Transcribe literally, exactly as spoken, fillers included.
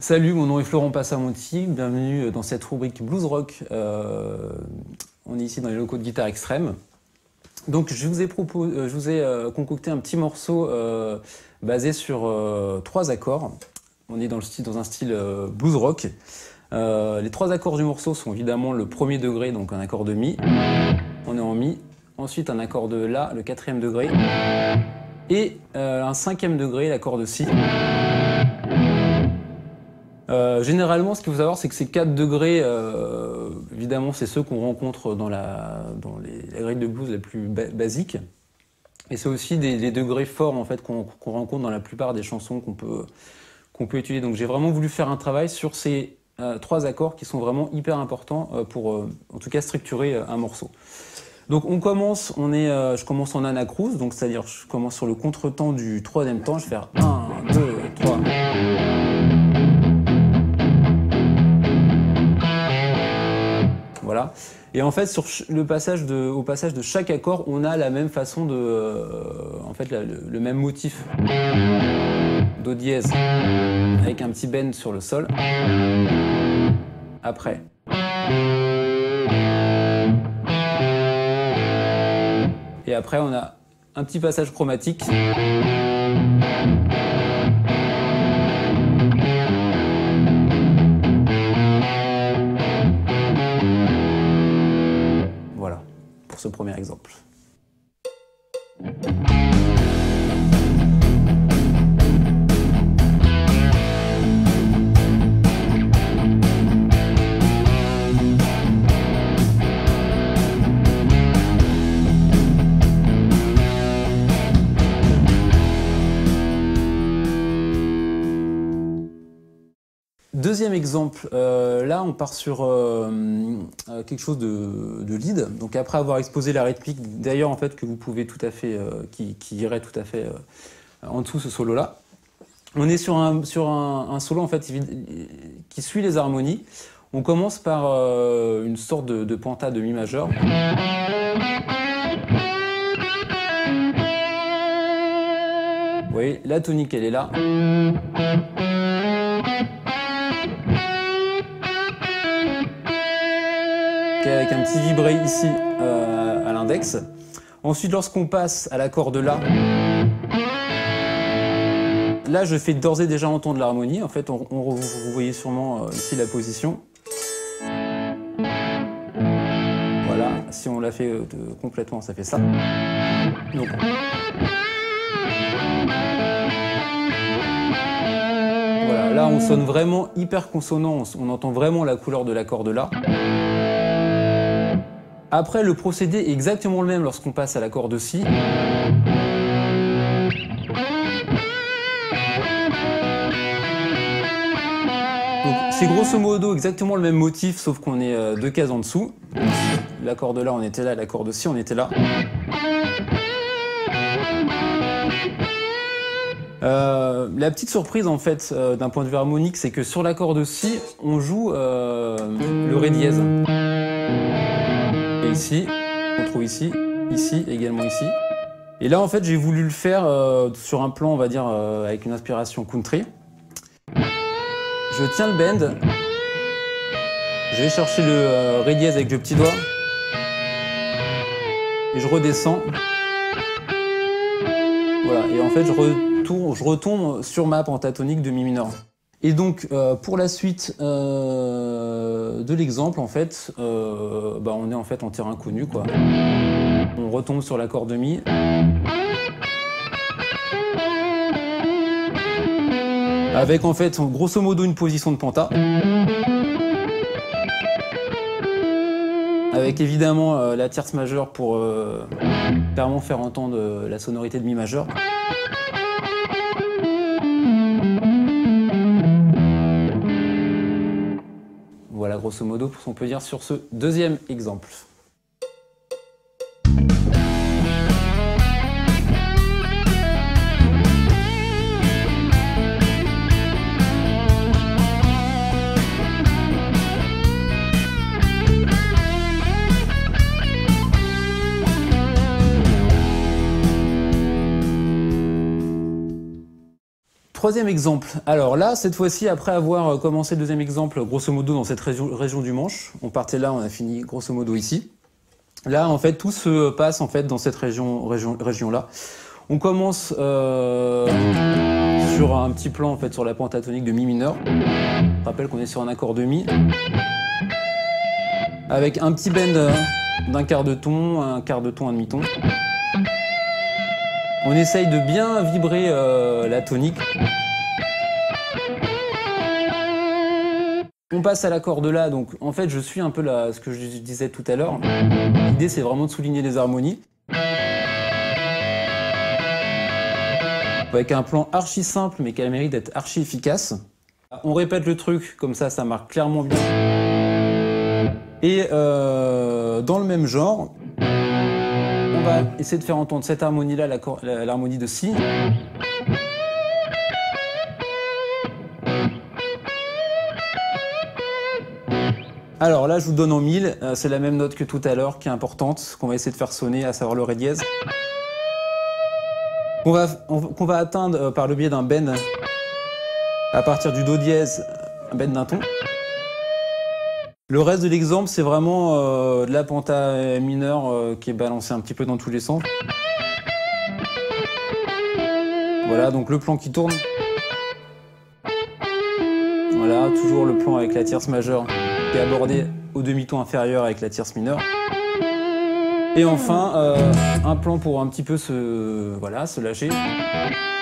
Salut, mon nom est Florent Passamonti, bienvenue dans cette rubrique Blues Rock. Euh, on est ici dans les locaux de Guitare Extrême. Donc je vous ai, proposé, je vous ai euh, concocté un petit morceau euh, basé sur euh, trois accords. On est dans, le style, dans un style euh, blues rock. Euh, les trois accords du morceau sont évidemment le premier degré, donc un accord de Mi. On est en Mi. Ensuite un accord de La, le quatrième degré. Et euh, un cinquième degré, l'accord de Si. Euh, généralement, ce qu'il faut savoir, c'est que ces quatre degrés, euh, évidemment, c'est ceux qu'on rencontre dans, la, dans les, les grilles de blues les plus ba basiques. Et c'est aussi des, des degrés forts en fait, qu'on qu'on rencontre dans la plupart des chansons qu'on peut, qu'on peut étudier. Donc j'ai vraiment voulu faire un travail sur ces euh, trois accords qui sont vraiment hyper importants euh, pour, euh, en tout cas, structurer euh, un morceau. Donc on commence, on est, euh, je commence en anacrouse, donc c'est-à-dire je commence sur le contretemps du troisième temps. Je vais faire un, deux, trois. Voilà. Et en fait, sur le passage de, au passage de chaque accord, on a la même façon de, euh, en fait, la, le, le même motif. Do dièse, avec un petit bend sur le sol. Après. Et après, on a un petit passage chromatique. Voilà, pour ce premier exemple. Deuxième exemple, euh, là on part sur euh, euh, quelque chose de, de lead. Donc après avoir exposé la rythmique, d'ailleurs en fait que vous pouvez tout à fait, euh, qui, qui irait tout à fait euh, en dessous ce solo là. On est sur un, sur un, un solo en fait qui suit les harmonies. On commence par euh, une sorte de, de penta de mi majeur. Vous voyez, la tonique elle est là. Avec un petit vibré ici euh, à l'index. Ensuite, lorsqu'on passe à l'accord de La, là je fais d'ores et déjà entendre l'harmonie. En fait, on, on, vous voyez sûrement euh, ici la position. Voilà, si on la fait euh, de, complètement, ça fait ça. Donc, voilà, là on sonne vraiment hyper consonant, on, on entend vraiment la couleur de l'accord de La. Après, le procédé est exactement le même lorsqu'on passe à l'accord de Si. Donc, c'est grosso modo exactement le même motif, sauf qu'on est euh, deux cases en dessous. L'accord de La, on était là, l'accord de Si, on était là. Euh, la petite surprise, en fait, euh, d'un point de vue harmonique, c'est que sur l'accord de Si, on joue euh, le Ré dièse. Et ici, on trouve ici, ici, également ici. Et là, en fait, j'ai voulu le faire euh, sur un plan, on va dire, euh, avec une inspiration country. Je tiens le bend. Je vais chercher le euh, Ré dièse avec le petit doigt. Et je redescends. Voilà, et en fait, je retourne, je retombe sur ma pentatonique de Mi mineur. Et donc, euh, pour la suite euh, de l'exemple, en fait, euh, bah, on est en fait en terrain connu, quoi. On retombe sur l'accord de Mi. Avec, en fait, grosso modo, une position de penta. Avec, évidemment, euh, la tierce majeure pour euh, clairement faire entendre euh, la sonorité de Mi majeur. Voilà, grosso modo, ce qu'on peut dire sur ce deuxième exemple. troisième exemple. Alors là, cette fois-ci, après avoir commencé le deuxième exemple, grosso modo dans cette région, région du Manche, on partait là, on a fini grosso modo ici. Là, en fait, tout se passe en fait dans cette région, région, région-là. On commence euh, sur un petit plan en fait sur la pentatonique de mi mineur. Je rappelle qu'on est sur un accord de mi, avec un petit bend d'un quart de ton, un quart de ton, un demi-ton. On essaye de bien vibrer euh, la tonique. On passe à l'accord de La, donc en fait je suis un peu là, ce que je disais tout à l'heure. L'idée c'est vraiment de souligner les harmonies. Avec un plan archi simple mais qui a le mérite d'être archi efficace. On répète le truc, comme ça ça marque clairement bien. Et euh, dans le même genre, on va essayer de faire entendre cette harmonie-là, l'harmonie de Si. Alors là, je vous donne en mille, c'est la même note que tout à l'heure qui est importante, qu'on va essayer de faire sonner, à savoir le Ré dièse. Qu'on va, qu'on va atteindre par le biais d'un bend à partir du Do dièse, un bend d'un ton. Le reste de l'exemple, c'est vraiment euh, de la penta mineure euh, qui est balancée un petit peu dans tous les sens. Voilà, donc le plan qui tourne. Voilà, toujours le plan avec la tierce majeure qui est abordé au demi-ton inférieur avec la tierce mineure. Et enfin, euh, un plan pour un petit peu se, voilà, se lâcher.